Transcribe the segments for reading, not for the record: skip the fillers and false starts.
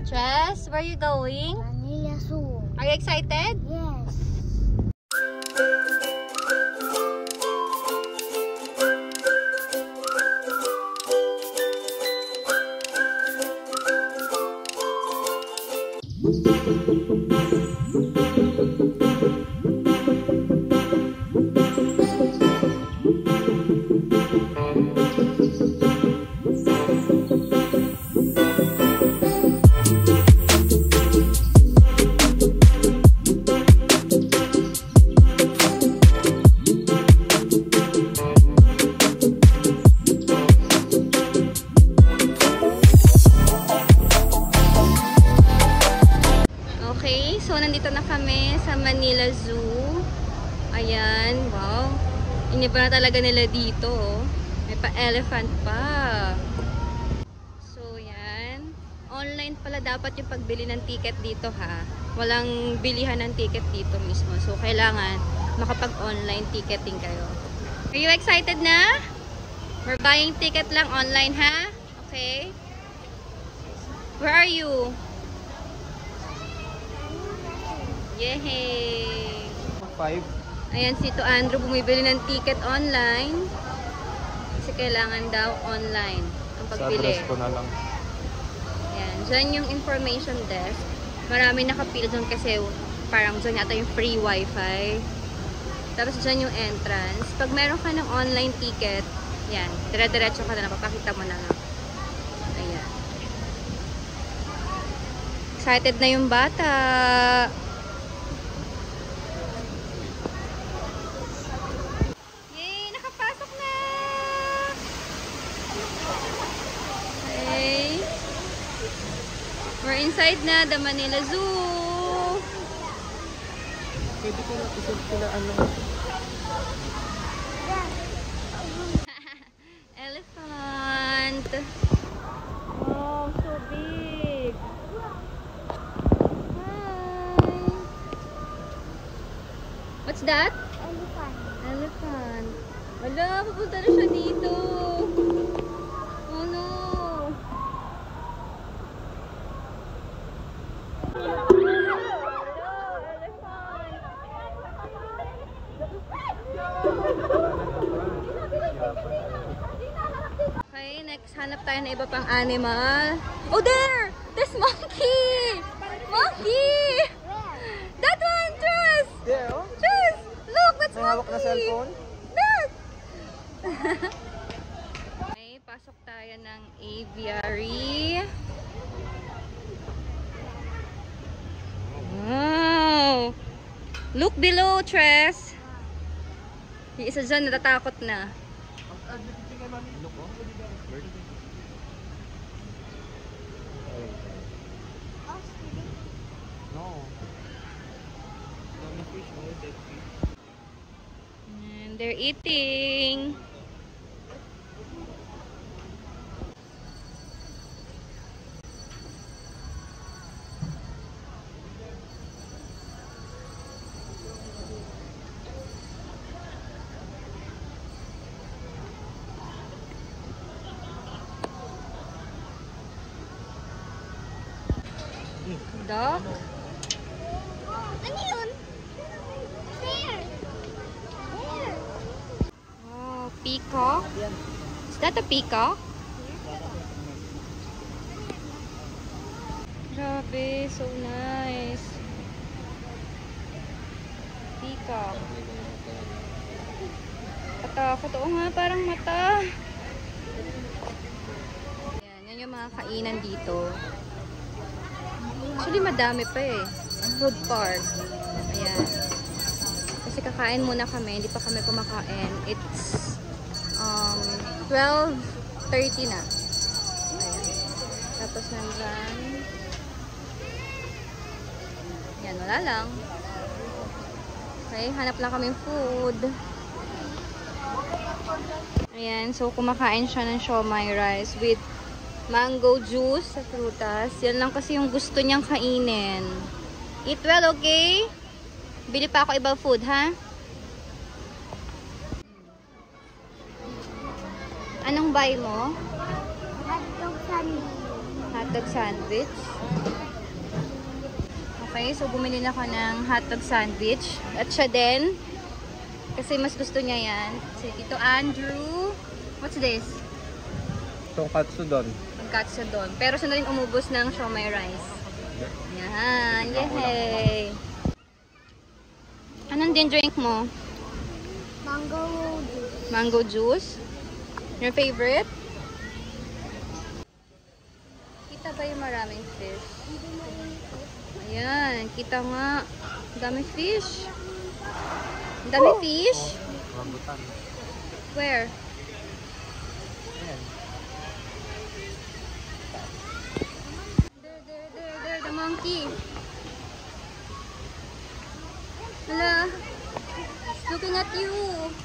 Jess, where are you going? Manila Zoo. Are you excited? Yes. Okay, so nandito na kami sa Manila Zoo. Ayan, wow. Iniba na talaga nila dito. Oh. May pa-elephant pa. So, yan. Online pala dapat yung pagbili ng ticket dito ha. Walang bilihan ng ticket dito mismo. So, kailangan makapag-online ticketing kayo. Are you excited na? We're buying ticket lang online ha? Okay? Where are you? Yehey! 5. Ayan, si Tito Andrew bumibili ng ticket online. Kasi kailangan daw online ang pagbili. Sa address ko na lang. Ayan, dyan yung information desk. Marami nakapila dyan kasi parang dyan yata yung free wifi. Tapos dyan yung entrance. Pag meron ka ng online ticket, yan, dire-diretso ka na, papakita mo na lang. Ayan. Excited na yung bata. We're inside na, the Manila Zoo. Pwede ko na isip ko na ano. Elephant. Oh, so big. Hi. What's that? Elephant. Elephant. Wala, papunta na siya dito. Oh no. Okay, next hanap tayo na iba pang animal. Oh, there! There's monkey! Monkey! That one, Trust! There, oh. Trust! Look, that's May hawak na monkey! cellphone. Look! Okay, pasok tayo ng aviary. Wow! Look below, Tress! Yung isa dyan, natatakot na. And they're eating. Duck? Ano yun? There. There. Oh, peacock? Is that a peacock? Grabe, so nice. Peacock. Katakot. Oo nga, parang mata. Ayan, yan yung mga kainan dito. Actually, madami pa eh. Food park. Ayan. Kasi kakain muna kami. Hindi pa kami kumakain. It's 12:30 na. Ayan. Tapos nandyan. Yan, wala lang. Okay, hanap lang kami food. Ayan, so kumakain siya ng siomai rice with mango juice sa prutas. Yan lang kasi yung gusto niyang kainin. Eat well, okay? Bili pa ako ibang food, ha? Anong buy mo? Hotdog sandwich. Hotdog sandwich. guys. So, bumili na ako ng hotdog sandwich. At siya din. Kasi mas gusto niya yan. Si Tito Andrew. What's this? Itong katsudon. Ang katsudon. Pero siya na rin umubos ng siomai rice. Yan. Yehey! Anong din drink mo? Mango juice. Mango juice? Your favorite? Kita ba yung maraming fish? Ayan, kita nga. Ang dami fish. Ang dami fish? Rambutan. Where? Ayan. There, the monkey. Hala. It's looking at you.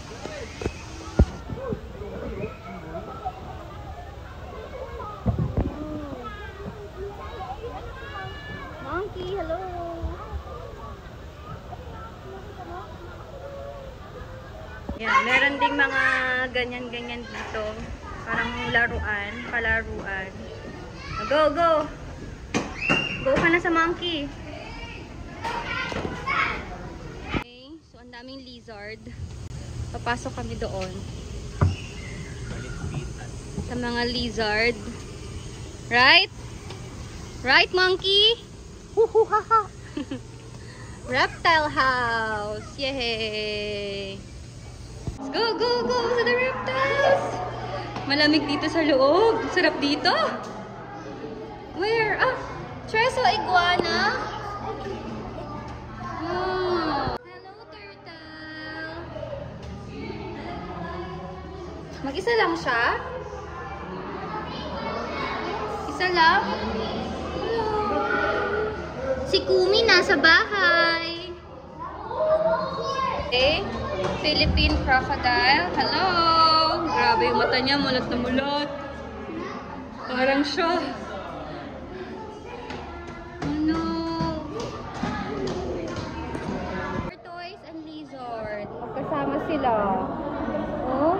Monkey, hello. Yan, meron ding mga ganyan-ganyan dito. Parang laruan, palaruan. Go, go! Go ka na sa monkey. Okay, so ang daming lizard. Papasok kami doon. Sa mga lizard. Right? Right, monkey? Huhuhaha. Reptile house. Yay! Let's go, go, go to the reptiles. Malamig dito sa loob. Sarap dito. Where? Ah, Treso iguana. Oh. Hello, turtle. Mag-isa lang siya? Isa lang? Hello. Si Kumi nasa bahay. Okay. Philippine crocodile. Hello. Grabe yung mata niya. Mulat na mulat. Parang siya. Ano? Tortoise and lizard. Magkasama sila. Oh.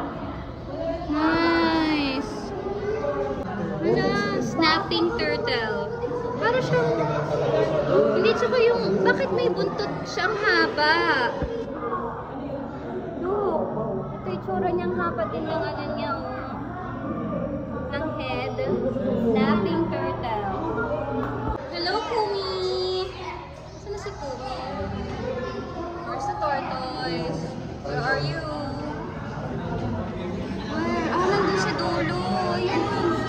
Nice. Ano? Snapping turtle. Para siyang... Hindi, tsaka yung... Bakit may buntot siyang haba? Look. Ito yung tsura niyang haba din ng ano niya. Oh. Ng head. Snapping turtle. Hello, Kumi! Saan na si Kumi? Where's the tortoise? Where are you? Where? Ah, nandun sa dulo. Yan.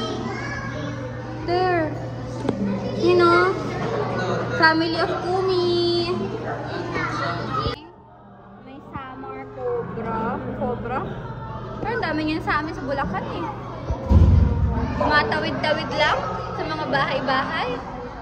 There. You know? Family of Kumi. May summer cobra. Cobra? Pero ang dami niyan sa amin sa Bulacan eh. Tumatawid-tawid lang sa mga bahay-bahay.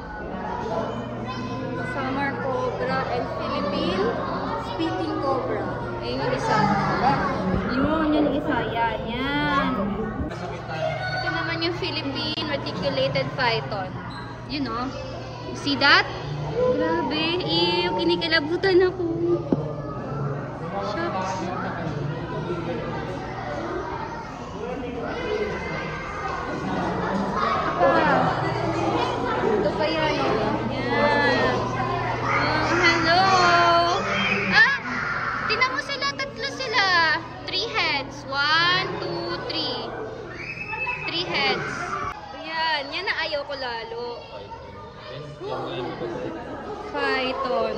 Summer cobra and Philippine speaking cobra. Ayun yung isa. Yun yung isa. Yan, yan. Ito naman yung Philippine reticulated python. You know? You see that? Grabe. Ew, kinikilabutan ako. Shucks. Ito pa yan, oh. Yan. Hello. Ah! Tingnan mo sila. Tatlo sila. 3 heads. 1, 2, 3. 3 heads. Yan. Yan na ayaw ko lalo. Python.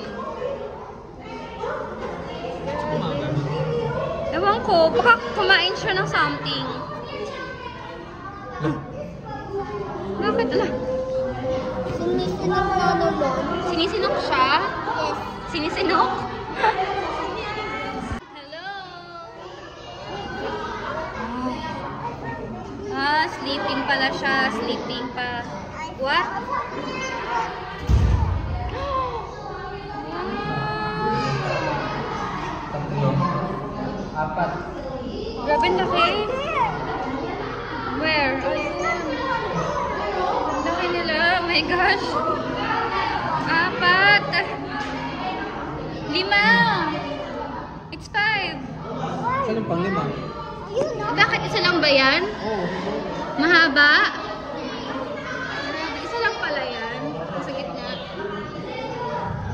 Ewan ko. Baka kumain siya ng something. Bakit? Ala? Sinisinok na naman. Sinisinok siya? Yes. Sinisinok? Hello? Ah, sleeping pala siya. Sleeping pa. What? Apat. Grabe laki. Where? Ayun. Laki nila. Oh my gosh. 4. 5. It's 5. Saan yung pang-5? Bakit isa lang ba yan? Oo. Mahaba? Isa lang pala yan. Sa gitna.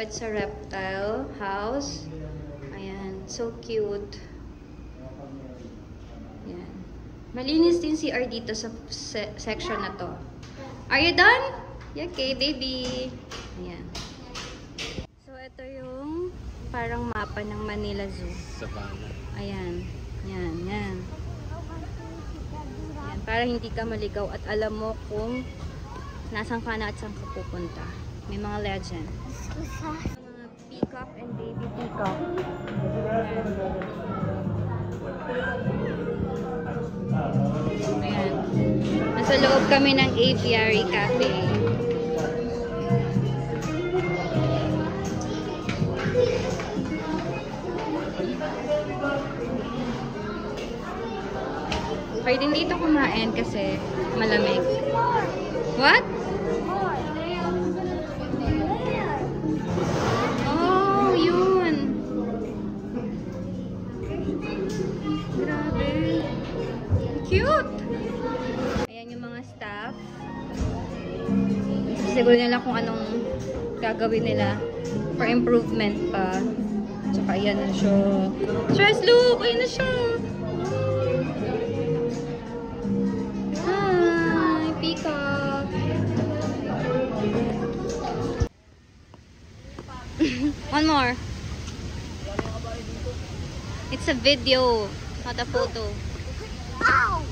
malapit sa reptile house. Ayan, so cute. Ayan. Malinis din si CR dito sa section na to. Are you done? Okay, baby. Ayan. So, ito yung parang mapa ng Manila Zoo. Savannah. Ayan. Yan, yan. Ayan, para hindi ka maligaw at alam mo kung nasan ka na at saan ka pupunta. May mga legend. Mga peacock and baby peacock. Ayan. Nasa loob kami ng aviary cafe. Pwede din dito kumain kasi malamig. What? Oh, yun. Grabe. Cute. Ayan yung mga staff. Siguro nila kung anong gagawin nila for improvement pa. Tsaka ayan na siya. Stress, look! Ayan na siya. Peacock. One more. It's a video, not a photo. Ow!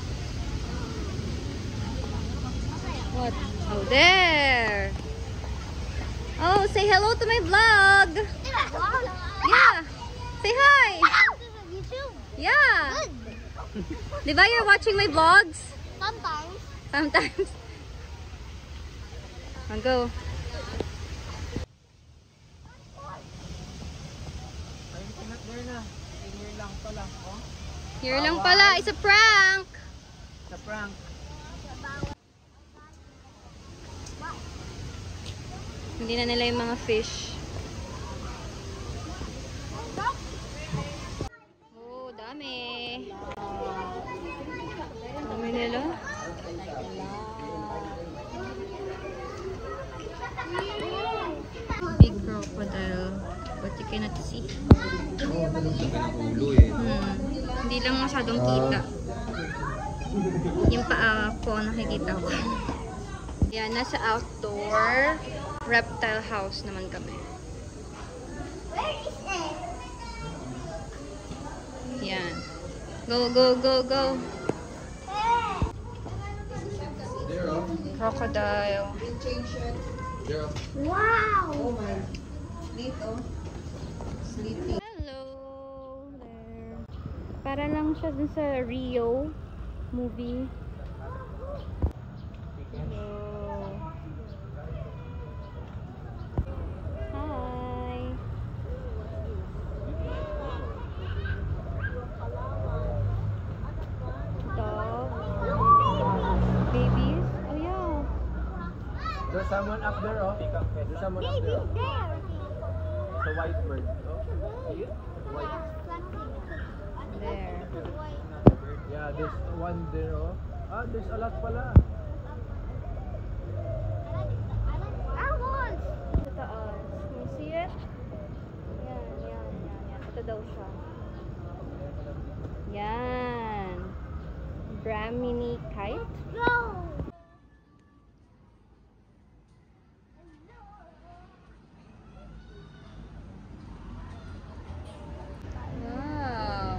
What? Oh, there. Oh, say hello to my vlog. Yeah. Say hi. YouTube. Yeah. Good. Diba you're watching my vlogs? Sometimes. Sometimes. I'll go. Here lang pala. It's a prank. It's a prank. Hindi na nila yung mga fish. Oh, dami. Dami nila. Big crocodile. But you cannot see. Hindi lang masyadong kita. Yung paa ko nakikita ko. Yan, nasa outdoor reptile house naman kami. Yan. Go, go, go, go. Crocodile. Wow! Hello there. Para lang siya dun sa Rio movie. Hello. Hi. Dog. Babies. Oh yeah. There's someone up there, oh. There's someone up there. There. It's a white bird. Oh. See it? White. There. Yeah, there's one there, oh. Ah, there's a lot pala. Owls. Sa taas. Can you see it? Yan, yan, yan, yan. Ito daw siya. Yan. Brahmini kite. Go. Wow.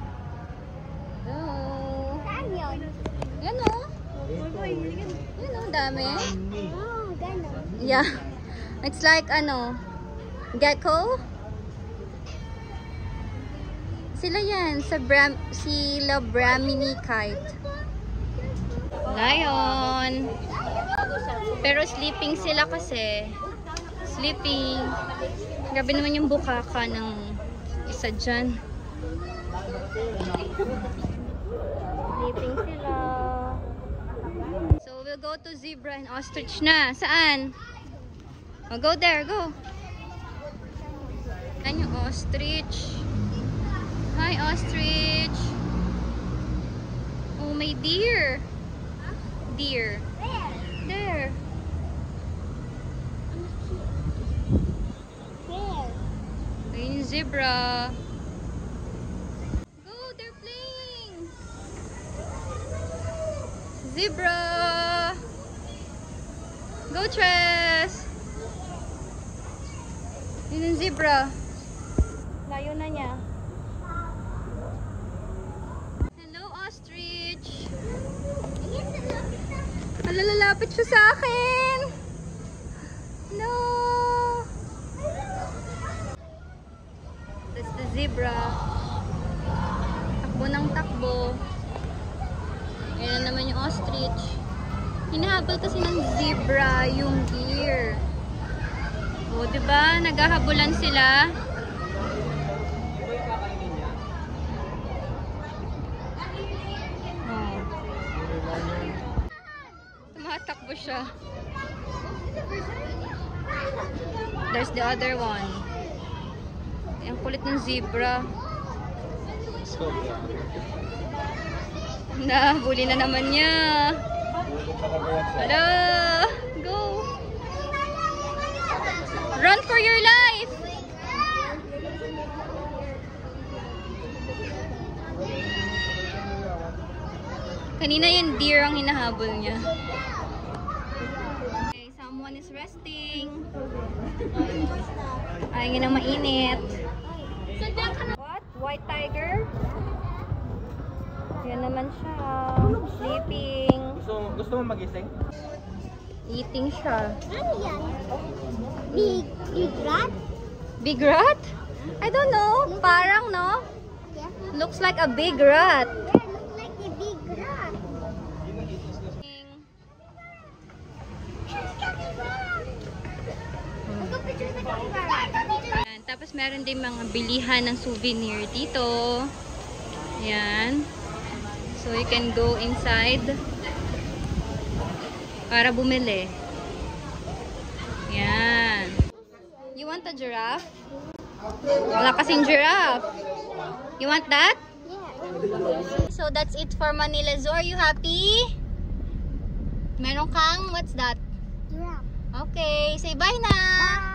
Hello. Canyon. Yan o. Yan o, dami. Oh, ganon. Yeah. It's like ano, gecko. Sila yan, sila Brahmini kite. Lion. Pero sleeping sila kasi. Sleeping. Grabe naman yung bukaka ng isa dyan. Sleeping sila. So we'll go to zebra and ostrich na. Saan? Oh, go there, go. Ayan yung ostrich. Hi, ostrich. Oh, may deer. Deer. There. zebra. Go, they're playing. Zebra. Go, Tres. Yun yung zebra. Layo na niya. Hello, ostrich. Lalapit siya sa akin. No. That's the zebra. Takbo ng takbo. Ayan naman yung ostrich. Hinahabol kasi ng zebra yung deer. O, diba? Naghahabulan sila. Oh. Tumatakbo siya. There's the other one. Ang kulit ng zebra. Nahuli na naman niya. Hello! Go! Run for your life! Kanina yung deer ang hinahabol niya. Okay, someone is resting. Ayaw niya na mainit. What? White tiger? Yan naman siya. Sleeping. Gusto mo magising? Eating siya. Ano yan? Big rat? Big rat? I don't know. Parang, no? Yeah. Looks like a big rat. Yeah, looks like a big rat. Magpapicture sa capybara. Yan. Tapos meron din mga bilihan ng souvenir dito. Yan. So you can go inside para bumili. Yan. You want a giraffe? Wala kasing giraffe. You want that? Yeah. So that's it for Manila Zoo. Are you happy? Meron kang, what's that? Giraffe. Okay, say bye na!